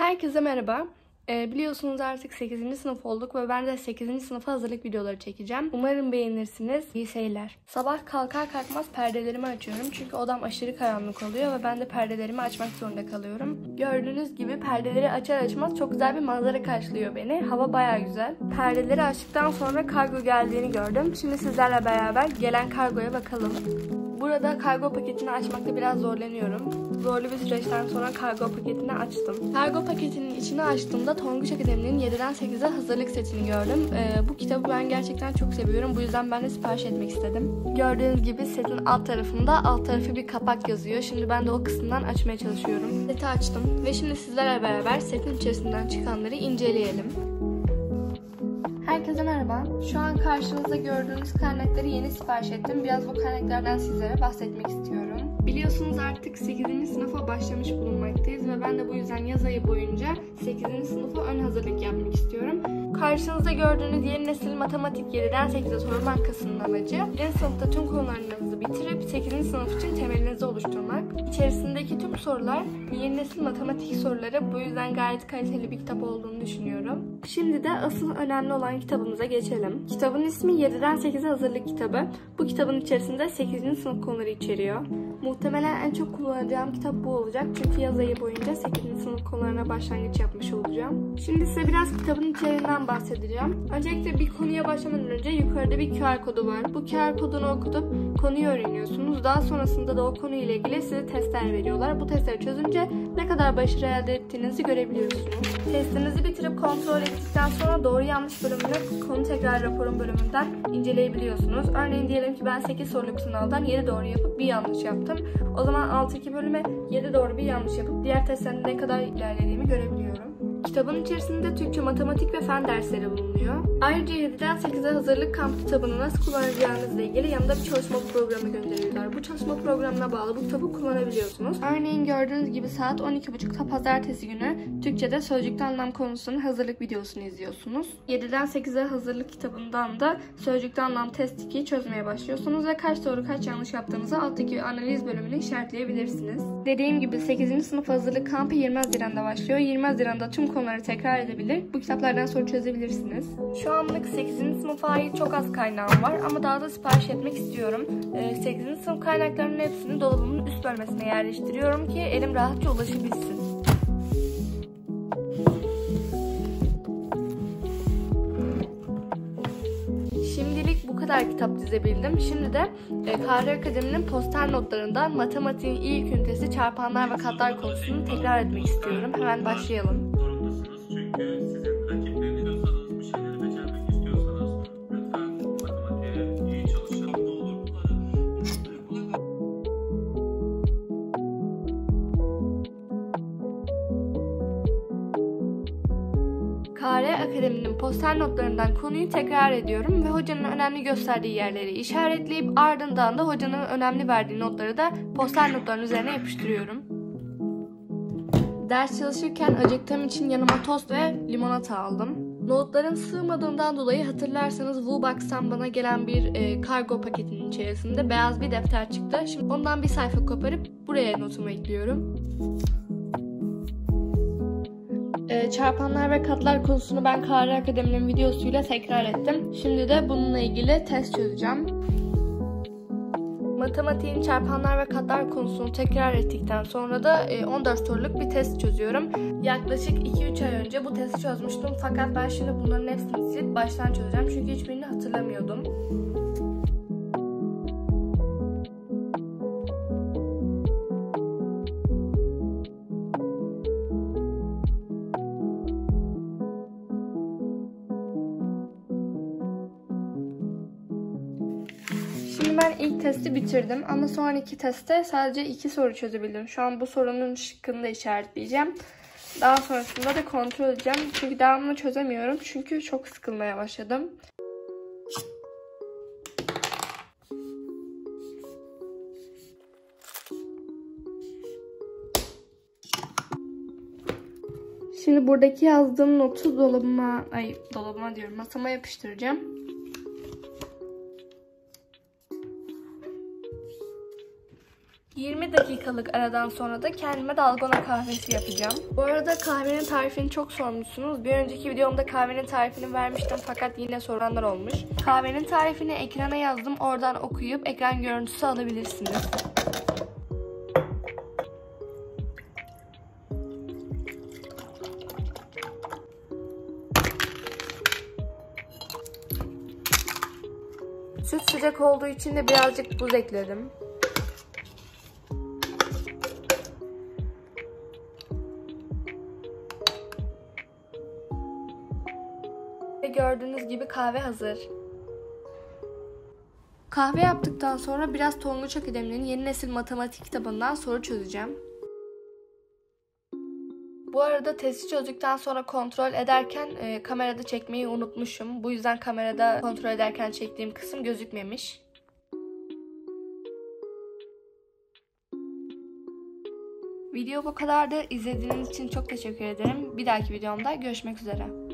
Herkese merhaba. Biliyorsunuz artık 8. sınıf olduk ve ben de 8. sınıfa hazırlık videoları çekeceğim. Umarım beğenirsiniz. İyi seyirler. Sabah kalkar kalkmaz perdelerimi açıyorum. Çünkü odam aşırı karanlık oluyor ve ben de perdelerimi açmak zorunda kalıyorum. Gördüğünüz gibi perdeleri açar açmaz çok güzel bir manzara karşılıyor beni. Hava baya güzel. Perdeleri açtıktan sonra kargo geldiğini gördüm. Şimdi sizlerle beraber gelen kargoya bakalım. Burada kargo paketini açmakta biraz zorlanıyorum. Zorlu bir süreçten sonra kargo paketini açtım. Kargo paketinin içini açtığımda Tonguç Akademi'nin 7'den 8'e hazırlık setini gördüm. Bu kitabı ben gerçekten çok seviyorum. Bu yüzden ben de sipariş etmek istedim. Gördüğünüz gibi setin alt tarafı bir kapak yazıyor. Şimdi ben de o kısımdan açmaya çalışıyorum. Seti açtım ve şimdi sizlerle beraber setin içerisinden çıkanları inceleyelim. Herkese merhaba. Şu an karşınızda gördüğünüz kaynakları yeni sipariş ettim. Biraz bu kaynaklardan sizlere bahsetmek istiyorum. Biliyorsunuz artık 8. sınıfa başlamış bulunmaktayız ve ben de bu yüzden yaz ayı boyunca 8. sınıfa ön hazırlık yapmak istiyorum. Karşınızda gördüğünüz yeni nesil matematik 7'den 8'e soru bankasının amacı 1. sınıfta tüm konularınızı bitirip 8. sınıf için temelinizi oluşturmak. İçerisindeki tüm sorular yeni nesil matematik soruları, bu yüzden gayet kaliteli bir kitap olduğunu düşünüyorum. Şimdi de asıl önemli olan kitabımıza geçelim. Kitabın ismi 7'den 8'e hazırlık kitabı. Bu kitabın içerisinde 8. sınıf konuları içeriyor. Muhtemelen en çok kullanacağım kitap bu olacak. Çünkü yaz ayı boyunca 8. sınıf konularına başlangıç yapmış olacağım. Şimdi size biraz kitabın içeriğinden bahsedeceğim. Öncelikle bir konuya başlamadan önce yukarıda bir QR kodu var. Bu QR kodunu okutup konuyu öğreniyorsunuz. Daha sonrasında da o konuyla ilgili size testler veriyorlar. Bu testleri çözünce ne kadar başarı elde ettiğinizi görebiliyorsunuz. Testinizi bitirip kontrol ettikten sonra doğru yanlış bölümünü konu tekrar raporun bölümünden inceleyebiliyorsunuz. Örneğin diyelim ki ben 8 soruluk sınavdan 7 doğru yapıp 1 yanlış yaptım. O zaman 6-2 bölüme 7 doğru 1 yanlış yapıp diğer testlerde ne kadar ilerlediğimi görebiliyorum. Kitabın içerisinde Türkçe, matematik ve fen dersleri bulunuyor. Ayrıca 7'den 8'e hazırlık kamp kitabını nasıl kullanacağınızla ilgili yanında bir çalışma programı gönderiyorlar. Bu çalışma programına bağlı bu kitabı kullanabiliyorsunuz. Örneğin gördüğünüz gibi saat 12.30'da pazartesi günü Türkçe'de sözcükte anlam konusunun hazırlık videosunu izliyorsunuz. 7'den 8'e hazırlık kitabından da sözcükte anlam test 2'yi çözmeye başlıyorsunuz ve kaç doğru kaç yanlış yaptığınızı alttaki analiz bölümünü işaretleyebilirsiniz. Dediğim gibi 8. sınıf hazırlık kampı 20 Haziran'da başlıyor. 20 Haziran'da tüm konuları tekrar edebilir, bu kitaplardan soru çözebilirsiniz. Şu anlık 8. sınıfa ait çok az kaynağım var ama daha da sipariş etmek istiyorum. 8. sınıf kaynaklarının hepsini dolabımın üst bölmesine yerleştiriyorum ki elim rahatça ulaşabilsin. Şimdilik bu kadar kitap dizebildim. Şimdi de KR Akademi'nin poster notlarından matematiğin ilk ünitesi çarpanlar ve katlar konusunu tekrar etmek istiyorum. Hemen başlayalım. Çünkü sizin rakipleriniz olsanız, bir şeyleri becermek istiyorsanız lütfen matematiğe iyi çalışın. Ne olur KR Akademi'nin poster notlarından konuyu tekrar ediyorum ve hocanın önemli gösterdiği yerleri işaretleyip ardından da hocanın önemli verdiği notları da poster notların üzerine yapıştırıyorum. Ders çalışırken acıktığım için yanıma tost ve limonata aldım. Notlarım sığmadığından dolayı hatırlarsanız Wubox'tan bana gelen bir kargo paketinin içerisinde beyaz bir defter çıktı. Şimdi ondan bir sayfa koparıp buraya notumu ekliyorum. Çarpanlar ve katlar konusunu ben KR Akademi'nin videosuyla tekrar ettim. Şimdi de bununla ilgili test çözeceğim. Matematiğin çarpanlar ve katlar konusunu tekrar ettikten sonra da 14 soruluk bir test çözüyorum. Yaklaşık 2-3 ay önce bu testi çözmüştüm fakat ben şimdi bunların hepsini silip baştan çözeceğim çünkü hiçbirini hatırlamıyordum. Şimdi ben ilk testi bitirdim ama sonraki testte sadece 2 soru çözebildim. Şu an bu sorunun şıkkını da işaretleyeceğim. Daha sonrasında da kontrol edeceğim. Çünkü devamını çözemiyorum. Çünkü çok sıkılmaya başladım. Şimdi buradaki yazdığım notu masama yapıştıracağım. 20 dakikalık aradan sonra da kendime dalgona kahvesi yapacağım. Bu arada kahvenin tarifini çok sormuşsunuz. Bir önceki videomda kahvenin tarifini vermiştim fakat yine soranlar olmuş. Kahvenin tarifini ekrana yazdım. Oradan okuyup ekran görüntüsü alabilirsiniz. Süt sıcak olduğu için de birazcık buz ekledim. Ve gördüğünüz gibi kahve hazır. Kahve yaptıktan sonra biraz Tonguç Akademi'nin Yeni Nesil Matematik kitabından soru çözeceğim. Bu arada testi çözdükten sonra kontrol ederken kamerada çekmeyi unutmuşum. Bu yüzden kamerada kontrol ederken çektiğim kısım gözükmemiş. Video bu kadardı. İzlediğiniz için çok teşekkür ederim. Bir dahaki videomda görüşmek üzere.